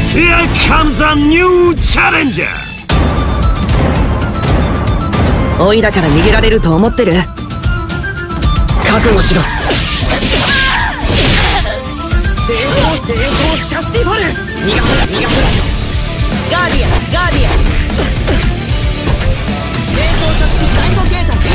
Here comes a new challenger! おいらから逃げられると思ってる？覚悟しろ。成功シャスティファル。逃がすな。ガーディアン。成功シャスティ第5形態。